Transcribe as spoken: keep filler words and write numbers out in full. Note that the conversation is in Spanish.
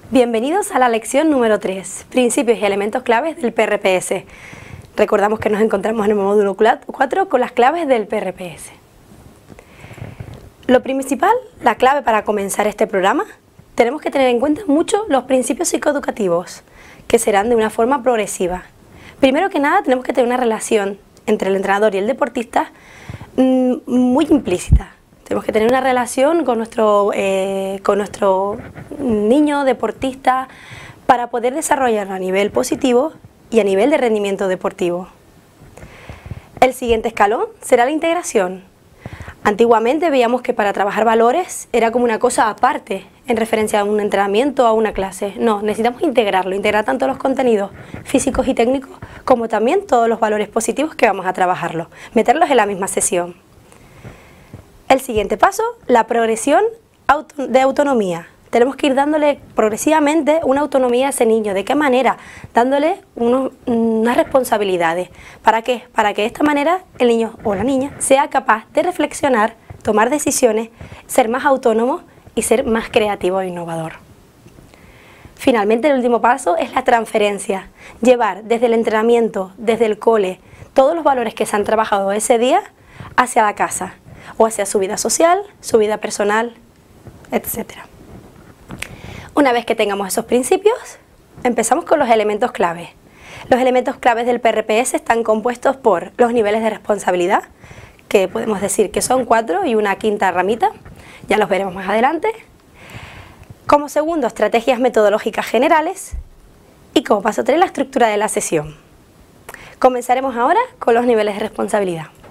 Bienvenidos a la lección número tres, Principios y elementos claves del P R P S. Recordamos que nos encontramos en el módulo cuatro con las claves del P R P S. Lo principal, la clave para comenzar este programa, tenemos que tener en cuenta mucho los principios psicoeducativos, que serán de una forma progresiva. Primero que nada, tenemos que tener una relación entre el entrenador y el deportista mmm, muy implícita. Tenemos que tener una relación con nuestro, eh, con nuestro niño deportista para poder desarrollarlo a nivel positivo y a nivel de rendimiento deportivo. El siguiente escalón será la integración. Antiguamente veíamos que para trabajar valores era como una cosa aparte en referencia a un entrenamiento o a una clase. No, necesitamos integrarlo, integrar tanto los contenidos físicos y técnicos como también todos los valores positivos que vamos a trabajarlos, meterlos en la misma sesión. El siguiente paso, la progresión de autonomía. Tenemos que ir dándole progresivamente una autonomía a ese niño. ¿De qué manera? Dándole unos, unas responsabilidades. ¿Para qué? Para que de esta manera el niño o la niña sea capaz de reflexionar, tomar decisiones, ser más autónomo y ser más creativo e innovador. Finalmente, el último paso es la transferencia. Llevar desde el entrenamiento, desde el cole, todos los valores que se han trabajado ese día hacia la casa, o hacia su vida social, su vida personal, etcétera. Una vez que tengamos esos principios, empezamos con los elementos clave. Los elementos claves del P R P S están compuestos por los niveles de responsabilidad, que podemos decir que son cuatro y una quinta ramita, ya los veremos más adelante. Como segundo, estrategias metodológicas generales y como paso tres, la estructura de la sesión. Comenzaremos ahora con los niveles de responsabilidad.